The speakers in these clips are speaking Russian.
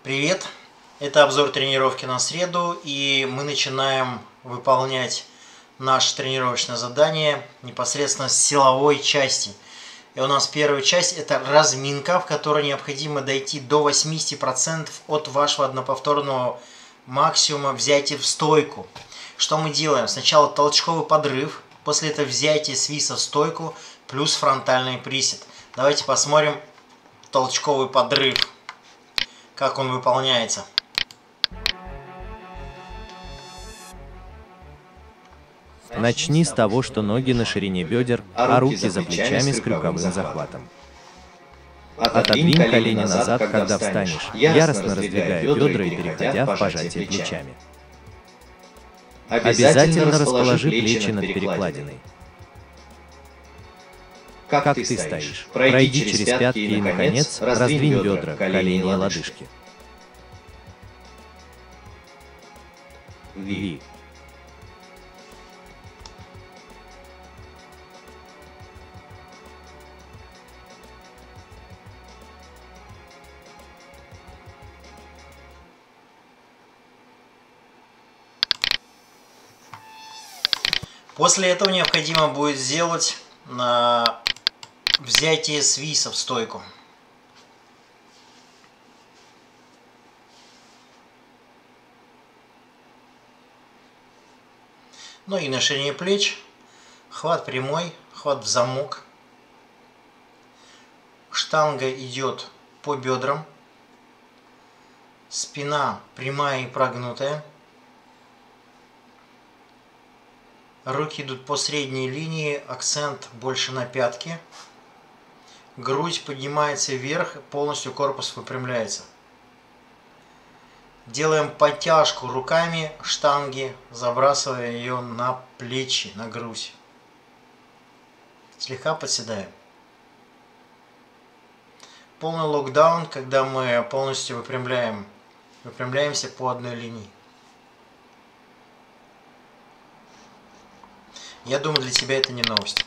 Привет! Это обзор тренировки на среду, и мы начинаем выполнять наше тренировочное задание непосредственно с силовой части. И у нас первая часть – это разминка, в которой необходимо дойти до 80% от вашего одноповторного максимума взятия в стойку. Что мы делаем? Сначала толчковый подрыв, после этого взятие свиса в стойку плюс фронтальный присед. Давайте посмотрим толчковый подрыв, как он выполняется. Начни с того, что ноги на ширине бедер, а руки за плечами с крюковым захватом. Отодвинь колени назад, когда встанешь, яростно раздвигая бедра и переходя в пожатие плечами. Обязательно расположи плечи над перекладиной. Как ты стоишь? Пройди через пятки и, наконец, раздвинь бедра, колени и лодыжки. Ви. После этого необходимо будет сделать взятие свиса в стойку. Ноги на ширине плеч, хват прямой, хват в замок. Штанга идет по бедрам, спина прямая и прогнутая. Руки идут по средней линии, акцент больше на пятки. Грудь поднимается вверх, полностью корпус выпрямляется. Делаем подтяжку руками штанги, забрасывая ее на плечи, на грудь. Слегка подседаем. Полный локдаун, когда мы полностью выпрямляемся по одной линии. Я думаю, для тебя это не новость.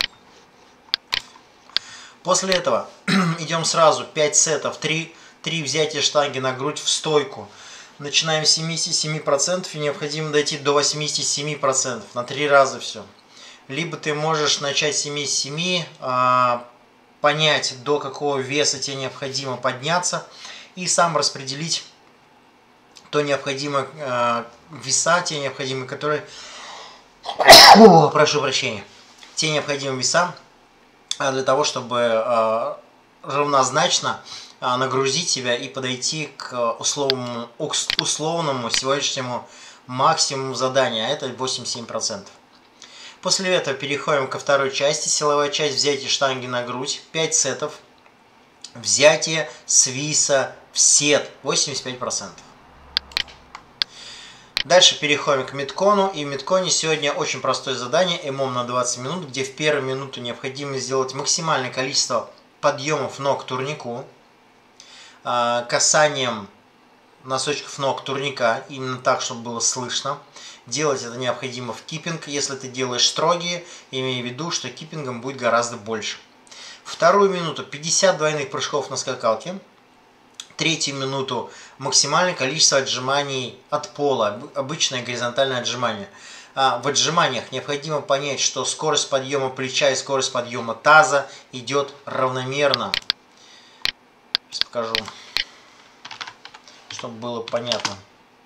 После этого идем сразу 5 сетов, 3 взятия штанги на грудь в стойку. Начинаем с 77% и необходимо дойти до 87%. На 3 раза все. Либо ты можешь начать с 77, понять, до какого веса тебе необходимо подняться, и сам распределить то необходимое веса, те необходимые, которые... Прошу прощения. Те необходимые веса для того, чтобы равнозначно нагрузить себя и подойти к условному сегодняшнему максимуму задания, а это 87%. После этого переходим ко второй части. Силовая часть — взятие штанги на грудь, 5 сетов, взятие свиса в сет, 85%. Дальше переходим к меткону, и в метконе сегодня очень простое задание, ЭМОМ на 20 минут, где в первую минуту необходимо сделать максимальное количество подъемов ног к турнику, касанием носочков ног турника, именно так, чтобы было слышно. Делать это необходимо в киппинг. Если ты делаешь строгие, имей в виду, что киппингом будет гораздо больше. Вторую минуту 50 двойных прыжков на скакалке. Третью минуту максимальное количество отжиманий от пола, обычное горизонтальное отжимание. В отжиманиях необходимо понять, что скорость подъема плеча и скорость подъема таза идет равномерно. Сейчас покажу, чтобы было понятно.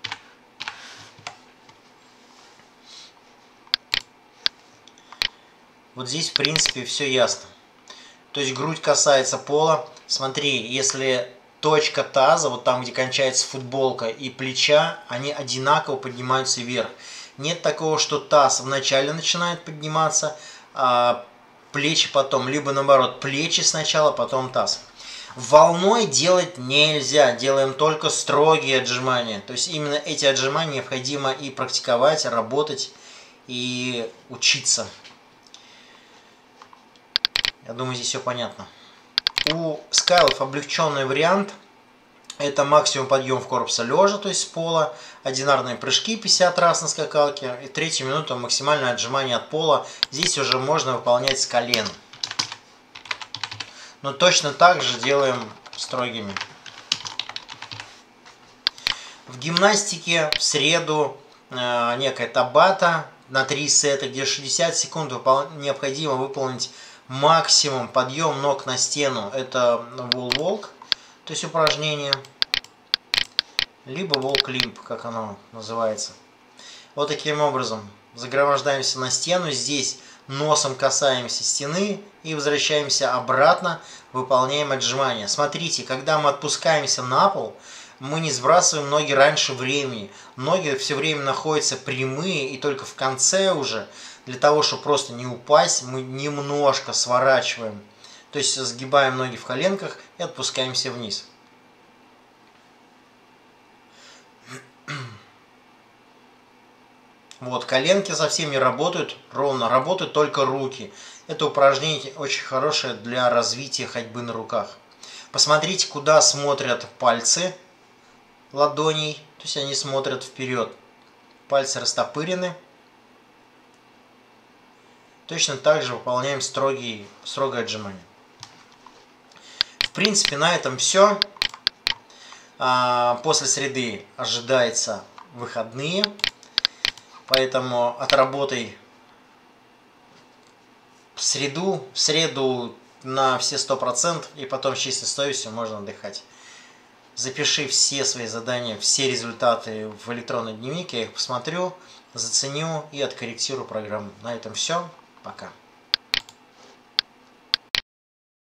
Вот здесь в принципе все ясно. То есть грудь касается пола. Смотри, если точка таза, вот там, где кончается футболка, и плеча, они одинаково поднимаются вверх. Нет такого, что таз вначале начинает подниматься, а плечи потом. Либо наоборот, плечи сначала, потом таз. Волной делать нельзя. Делаем только строгие отжимания. То есть именно эти отжимания необходимо и практиковать, работать и учиться. Я думаю, здесь все понятно. У скайлов облегченный вариант – это максимум подъем в корпуса лежа, то есть с пола, одинарные прыжки 50 раз на скакалке, и третью минуту максимальное отжимание от пола. Здесь уже можно выполнять с колен. Но точно так же делаем строгими. В гимнастике в среду некая табата на 3 сета, где 60 секунд необходимо выполнить максимум подъем ног на стену. Это wall-walk, то есть упражнение, либо wall-climb, как оно называется. Вот таким образом загромождаемся на стену, здесь носом касаемся стены и возвращаемся обратно, выполняем отжимания. Смотрите, когда мы отпускаемся на пол, мы не сбрасываем ноги раньше времени. Ноги все время находятся прямые, и только в конце уже, для того, чтобы просто не упасть, мы немножко сворачиваем. То есть сгибаем ноги в коленках и отпускаемся вниз. Вот, коленки совсем не работают ровно, работают только руки. Это упражнение очень хорошее для развития ходьбы на руках. Посмотрите, куда смотрят пальцы ладоней, то есть они смотрят вперед. Пальцы растопырены. Точно так же выполняем строгое отжимание. В принципе, на этом все. После среды ожидается выходные. Поэтому отработай в среду на все 100%, и потом с чистой совестью можно отдыхать. Запиши все свои задания, все результаты в электронный дневник, я их посмотрю, заценю и откорректирую программу. На этом все. Пока.